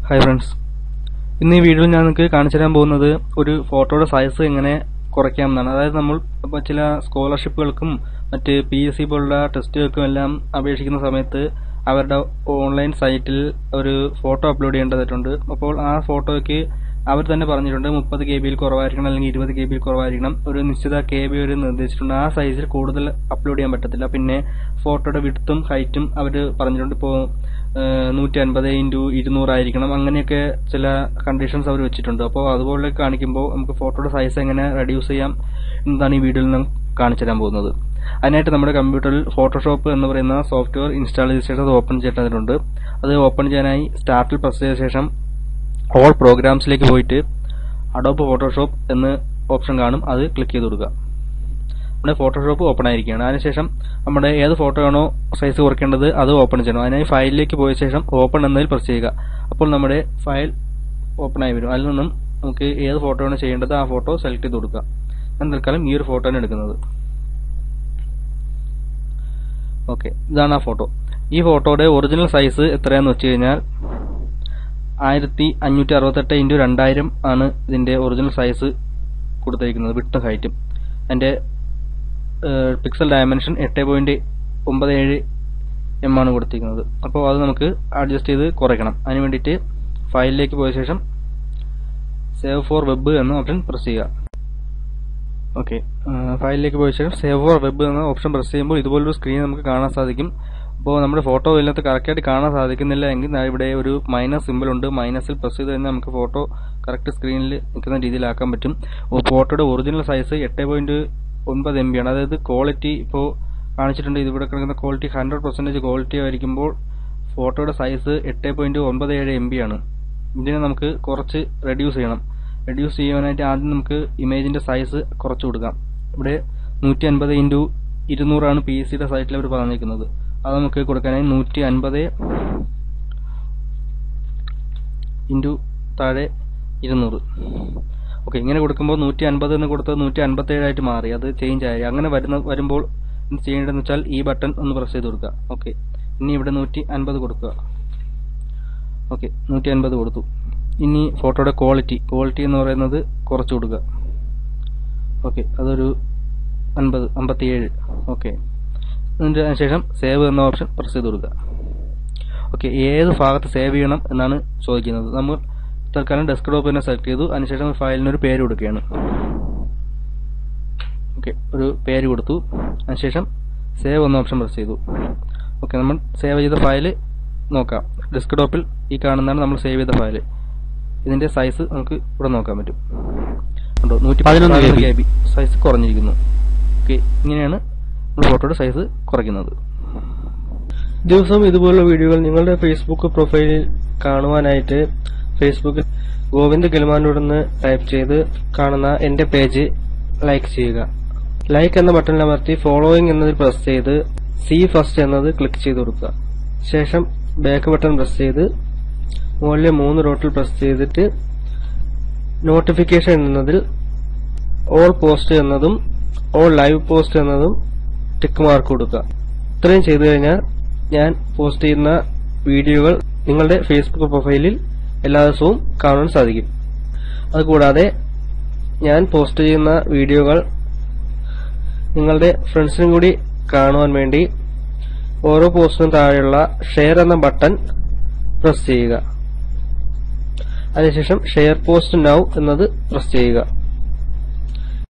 Hi friends, ഇന്ന് ഈ വീഡിയോയിൽ ഞാൻ നിങ്ങൾക്ക് കാണിച്ചു തരാൻ പോകുന്നത് ഒരു ഫോട്ടോയുടെ സൈസ് എങ്ങനെ കുറയ്ക്കാമെന്നാണ്. അതായത് നമ്മൾ ചില സ്കോളർഷിപ്പുകൾക്കും മറ്റ് PSC പോലുള്ള ടെസ്റ്റുകൾക്കും എല്ലാം അപേക്ഷിക്കുന്ന സമയത്ത് അവരുടെ ഓൺലൈൻ സൈറ്റിൽ ഒരു ഫോട്ടോ അപ്ലോഡ് ചെയ്യേണ്ടതായിട്ടുണ്ട്. അപ്പോൾ ആ ഫോട്ടോയ്ക്ക് അവർ തന്നെ പറഞ്ഞിട്ടുണ്ട് 30 KB കുറവായിരിക്കണം, അല്ലെങ്കിൽ 20 KB കുറവായിരിക്കണം. ഒരു നിശ്ചിത KB ഒരു നിർദ്ദേശിച്ചിട്ടുണ്ട്. ആ സൈസിൽ കൂടുതൽ അപ്ലോഡ് ചെയ്യാൻ പറ്റത്തില്ല. പിന്നെ ഫോട്ടോയുടെ വിഡ്ത്തും ഹൈറ്റും അവർ പറഞ്ഞിട്ടുണ്ട്. ഇപ്പോൾ 150x200 ആയിരിക്കണം. അങ്ങനെയൊക്കെ ചില കണ്ടീഷൻസ് അവർ വെച്ചിട്ടുണ്ട്. അപ്പോൾ അതുപോലെ കാണിക്കുമ്പോൾ നമുക്ക് ഫോട്ടോയുടെ സൈസ് എങ്ങനെ റെഡ്യൂസ് ചെയ്യാം എന്നതാണ് ഈ വീഡിയോയിൽ ഞാൻ കാണിച്ചു തരാൻ പോകുന്നത്. അതിനായിട്ട് നമ്മുടെ കമ്പ്യൂട്ടറിൽ ഫോട്ടോഷോപ്പ് എന്ന് പറയുന്ന സോഫ്റ്റ്വെയർ ഇൻസ്റ്റാൾ ചെയ്ത ശേഷം അത് ഓപ്പൺ ചെയ്യേണ്ടതുണ്ട്. അത് ഓപ്പൺ ചെയ്യാനായി സ്റ്റാർട്ടിൽ പ്രസ് ചെയ്ത ശേഷം ഓൾ പ്രോഗ്രാംസിലേക്ക് പോയിട്ട് അഡോബ് ഫോട്ടോഷോപ്പ് എന്ന ഓപ്ഷൻ കാണും, അത് ക്ലിക്ക് ചെയ്ത് കൊടുക്കുക. നമ്മുടെ ഫോട്ടോഷോപ്പ് ഓപ്പൺ ആയിരിക്കുകയാണ്. അതിനുശേഷം നമ്മുടെ ഏത് ഫോട്ടോ ആണോ സൈസ് കുറയ്ക്കേണ്ടത് അത് ഓപ്പൺ ചെയ്യണം. അതിനായി ഫയലിലേക്ക് പോയ ശേഷം ഓപ്പൺ എന്നതിൽ പ്രസ് ചെയ്യുക. അപ്പോൾ നമ്മുടെ ഫയൽ ഓപ്പൺ ആയി വരും. അതിൽ നിന്നും നമുക്ക് ഏത് ഫോട്ടോ ആണ് ചെയ്യേണ്ടത് ആ ഫോട്ടോ സെലക്ട് ചെയ്ത് കൊടുക്കുക. ഞാൻ തൽക്കാലം ഈ ഒരു ഫോട്ടോ ആണ് എടുക്കുന്നത്. ഓക്കെ, ഇതാണ് ആ ഫോട്ടോ. ഈ ഫോട്ടോയുടെ ഒറിജിനൽ സൈസ് എത്രയാന്ന് വെച്ച് കഴിഞ്ഞാൽ 1568x2000 ആണ് ഇതിന്റെ ഒറിജിനൽ സൈസ് കൊടുത്തിരിക്കുന്നത്, വിഡ്ത്തും ഹൈറ്റും. അതിന്റെ പിക്സൽ ഡയമെൻഷൻ 8.97 mm ആണ് കൊടുത്തിരിക്കുന്നത്. അപ്പോൾ അത് നമുക്ക് അഡ്ജസ്റ്റ് ചെയ്ത് കുറയ്ക്കണം. അതിന് വേണ്ടിയിട്ട് ഫയലിലേക്ക് പോയ ശേഷം സേവ് ഫോർ വെബ് എന്ന ഓപ്ഷൻ പ്രസ് ചെയ്യുക. ഓക്കെ, ഫയലിലേക്ക് പോയ ശേഷം സേവ് ഫോർ വെബ് എന്ന ഓപ്ഷൻ പ്രസ് ചെയ്യുമ്പോൾ ഇതുപോലൊരു സ്ക്രീൻ നമുക്ക് കാണാൻ സാധിക്കും. അപ്പോൾ നമ്മുടെ ഫോട്ടോ ഇതിനകത്ത് കറക്റ്റായിട്ട് കാണാൻ സാധിക്കുന്നില്ല എങ്കിൽ ഇവിടെ ഒരു മൈനസ് സിമ്പിൾ ഉണ്ട്. മൈനസിൽ പ്രസ് ചെയ്ത് കഴിഞ്ഞാൽ നമുക്ക് ഫോട്ടോ കറക്റ്റ് സ്ക്രീനിൽ നിൽക്കുന്ന രീതിയിലാക്കാൻ പറ്റും. ഫോട്ടോയുടെ ഒറിജിനൽ സൈസ് 8.9 MB ആണ്. അതായത് ക്വാളിറ്റി ഇപ്പോൾ കാണിച്ചിട്ടുണ്ട്. ഇതിവിടെ കിടക്കുന്ന ക്വാളിറ്റി 100% ക്വാളിറ്റി ആയിരിക്കുമ്പോൾ ഫോട്ടോയുടെ സൈസ് 8.97 MB ആണ്. ഇതിനെ നമുക്ക് കുറച്ച് റെഡ്യൂസ് ചെയ്യണം. റെഡ്യൂസ് ചെയ്യാനായിട്ട് ആദ്യം നമുക്ക് ഇമേജിന്റെ സൈസ് കുറച്ച് കൊടുക്കാം. ഇവിടെ 150x200 ആണ് PSCയുടെ സൈറ്റിൽ അവർ പറഞ്ഞിരിക്കുന്നത്. അത് നമുക്ക് കൊടുക്കാനായി 150 × 200. ഓക്കെ, ഇങ്ങനെ കൊടുക്കുമ്പോൾ 150 എന്ന് കൊടുത്തത് 157 ആയിട്ട് മാറി, അത് ചേഞ്ച് ആയി. അങ്ങനെ വരുമ്പോൾ ചെയ്യേണ്ടതെന്ന് വെച്ചാൽ ഈ ബട്ടൺ ഒന്ന് പ്രസ് ചെയ്ത് കൊടുക്കുക. ഓക്കെ, ഇനി ഇവിടെ 150 കൊടുക്കുക. ഓക്കെ, 150 കൊടുത്തു. ഇനി ഫോട്ടോയുടെ ക്വാളിറ്റി എന്ന് പറയുന്നത് കുറച്ച് കൊടുക്കുക. ഓക്കെ, അതൊരു 57. ഓക്കെ, അതിനുശേഷം സേവ് എന്ന ഓപ്ഷൻ പ്രസ് ചെയ്ത് കൊടുക്കുക. ഓക്കെ, ഏത് ഭാഗത്ത് സേവ് ചെയ്യണം എന്നാണ് ചോദിക്കുന്നത്. നമ്മൾ തൽക്കാലം ഡെസ്ക്ടോപ്പ് തന്നെ സെലക്ട് ചെയ്തു. അതിനുശേഷം ഫയലിനൊരു പേര് കൊടുക്കുകയാണ്. ഓക്കെ, ഒരു പേര് കൊടുത്തു. അതിനുശേഷം സേവ് എന്ന ഓപ്ഷൻ പ്രസ് ചെയ്തു. ഓക്കെ, നമ്മൾ സേവ് ചെയ്ത ഫയൽ നോക്കാം. ഡെസ്ക്ടോപ്പിൽ ഈ കാണുന്നതാണ് നമ്മൾ സേവ് ചെയ്ത ഫയൽ. ഇതിന്റെ സൈസ് നമുക്ക് ഇവിടെ നോക്കാൻ പറ്റും. 111 KB സൈസ് കുറഞ്ഞിരിക്കുന്നു. ഓക്കെ, ഇങ്ങനെയാണ് ഫോട്ടോയുടെ സൈസ് കുറയ്ക്കുന്നത്. ദിവസവും ഇതുപോലുള്ള വീഡിയോകൾ നിങ്ങളുടെ ഫേസ്ബുക്ക് പ്രൊഫൈലിൽ കാണുവാനായിട്ട് ഫേസ്ബുക്കിൽ ഗോവിന്ദ് ഗൽമാനോടെന്ന് ടൈപ്പ് ചെയ്ത് കാണുന്ന എന്റെ പേജ് ലൈക്ക് ചെയ്യുക. ലൈക്ക് എന്ന ബട്ടണിൽ അമർത്തി ഫോളോയിങ് എന്നതിൽ പ്രസ് ചെയ്ത് സി ഫസ്റ്റ് എന്നത് ക്ലിക്ക് ചെയ്ത് കൊടുക്കുക. ശേഷം ബാക്ക് ബട്ടൺ പ്രസ് ചെയ്ത് മുകളിലെ 3 ഡോട്ടിൽ പ്രസ് ചെയ്തിട്ട് നോട്ടിഫിക്കേഷൻ എന്നതിൽ ഓൾ പോസ്റ്റ് എന്നതും ഓൾ ലൈവ് പോസ്റ്റ് എന്നതും ടിക്ക് മാർക്ക് കൊടുക്കുക. ഇത്രയും ചെയ്തു കഴിഞ്ഞാൽ ഞാൻ പോസ്റ്റ് ചെയ്യുന്ന വീഡിയോകൾ നിങ്ങളുടെ ഫേസ്ബുക്ക് പ്രൊഫൈലിൽ എല്ലാ ദിവസവും കാണാൻ സാധിക്കും. അതുകൂടാതെ ഞാൻ പോസ്റ്റ് ചെയ്യുന്ന വീഡിയോകൾ നിങ്ങളുടെ ഫ്രണ്ട്സിനും കൂടി കാണുവാൻ വേണ്ടി ഓരോ പോസ്റ്റിനും താഴെയുള്ള ഷെയർ എന്ന ബട്ടൺ പ്രസ് ചെയ്യുക. അതിനുശേഷം ഷെയർ പോസ്റ്റ് നൗ എന്നത് പ്രസ് ചെയ്യുക.